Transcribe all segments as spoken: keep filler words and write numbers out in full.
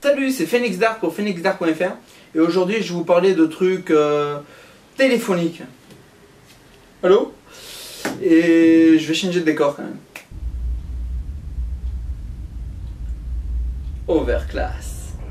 Salut, c'est Phoenix Dark pour phoenix dark point F R et aujourd'hui je vais vous parler de trucs euh, téléphoniques. Allô? Et je vais changer de décor quand même. Overclass.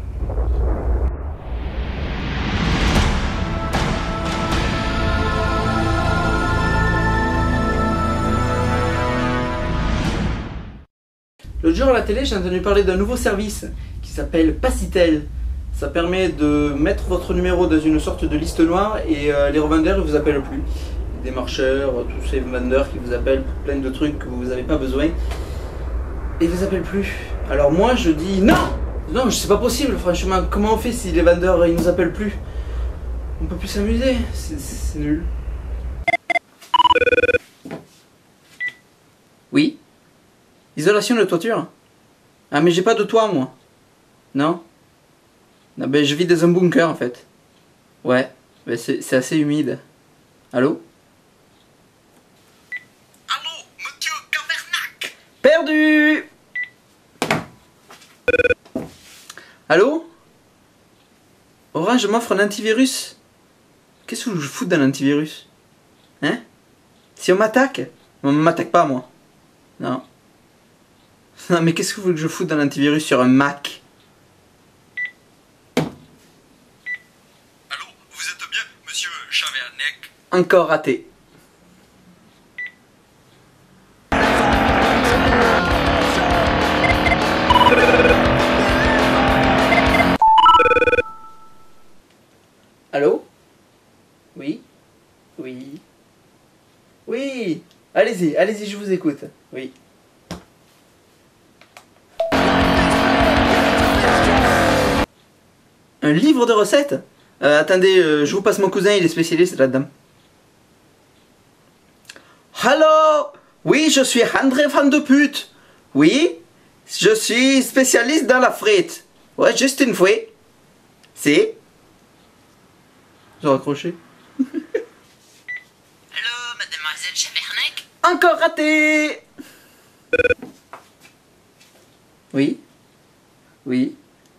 L'autre jour à la télé, j'ai entendu parler d'un nouveau service qui s'appelle Passitel. Ça permet de mettre votre numéro dans une sorte de liste noire et euh, les revendeurs ne vous appellent plus. Des marcheurs, tous ces vendeurs qui vous appellent pour plein de trucs que vous n'avez pas besoin. Et ils vous appellent plus. Alors moi je dis non. Non, c'est pas possible franchement. Comment on fait si les vendeurs ils nous appellent plus? On peut plus s'amuser. C'est nul. Oui? Isolation de toiture? Ah mais j'ai pas de toit moi. Non? Non ben je vis dans un bunker en fait. Ouais, ben c'est assez humide. Allô? Allô, monsieur Cavernac? Perdu! Allô? Orange m'offre un antivirus? Qu'est-ce que je fous d'un antivirus? Hein? Si on m'attaque? On m'attaque pas moi. Non. Non mais qu'est-ce que vous voulez que je foute d'un antivirus sur un Mac? Allô, vous êtes bien, monsieur Cavernac? Encore raté. Allô? Oui? Oui? Oui? Allez-y, allez-y, je vous écoute. Oui. Un livre de recettes? euh, Attendez, euh, je vous passe mon cousin, il est spécialiste là-dedans. Allô? Oui, je suis André Van de Pute. Oui? Je suis spécialiste dans la frite. Ouais, juste une fois. Si? Ils ont raccroché. Allô, mademoiselle Cavernac? Encore raté! Oui? Oui?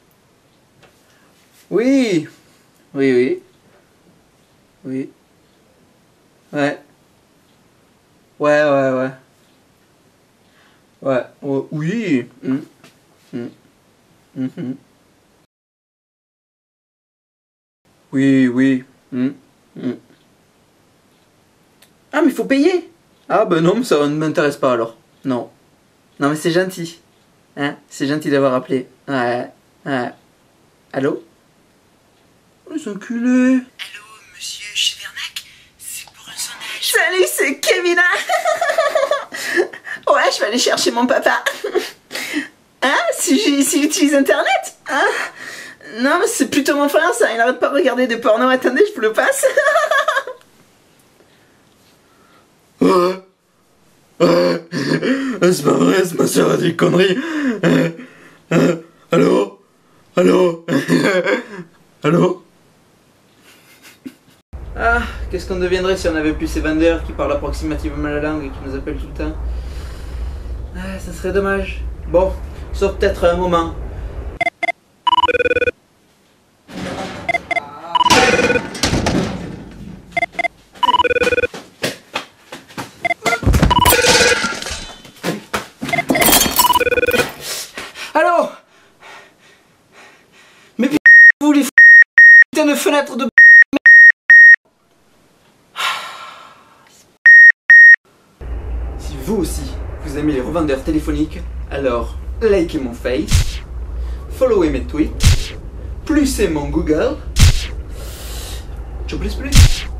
Oui? Oui, oui. Oui. Ouais. Ouais, ouais, ouais. Ouais. Oh, oui. Mm. Mm. Mm-hmm. Oui, oui. Mm. Mm. Ah, mais il faut payer! Ah, ben non, mais ça ne m'intéresse pas alors. Non. Non, mais c'est gentil. Hein? C'est gentil d'avoir appelé. Ouais. Ouais. Allô? Les enculés. Allô, monsieur Cavernac? C'est pour un sondage. Salut, c'est Kevin. Ouais, je vais aller chercher mon papa. Hein? Si j'utilise Internet? Hein? Non, mais c'est plutôt mon frère, ça. Il n'arrête pas de regarder des pornos. Attendez, je vous le passe. Ouais. Ouais. C'est pas vrai, c'est ma soeur a dit conneries. Euh, euh, allô? Allô? Allô? Ah, qu'est-ce qu'on deviendrait si on avait plus ces vendeurs qui parlent approximativement la langue et qui nous appellent tout le temps? Ah, ça serait dommage. Bon, sauf peut-être un moment. Allô? Mais p***, vous les putain de fenêtres de Si vous aussi, vous aimez les revendeurs téléphoniques, alors likez mon face, followez mes tweets, plusez mon Google, je plus plus.